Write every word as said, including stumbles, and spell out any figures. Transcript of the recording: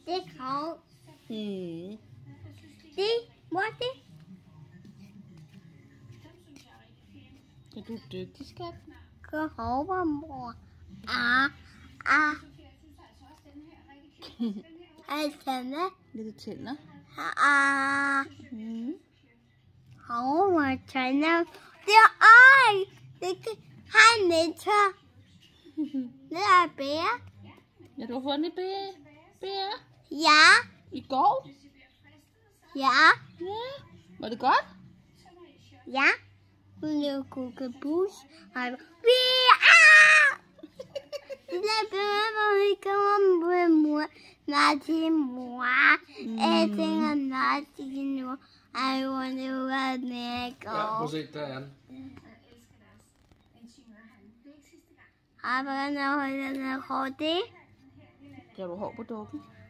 Det er krav. Hmm. Det, hvor er det? Er du dygtig, skat? Gå over, mor. Ah, ah. Altså, med. Lidt tænder. Ah. Hmm. Over, tænder. Det er ej. Det kan han ikke. Det er bære. Ja, du har fundet et bære. Bære. Ja. I går? Ja. Ja. Var det godt? Ja. Hun lavede kokebus. Og jeg var, vi ah! Det er bedre, hvor vi kommer med mor. Nej, til mor. Jeg tænker, nej, til nu. I want to run it. Ja, prøv at se, der er den. Har du noget, der er det? Kan du hår på dukken?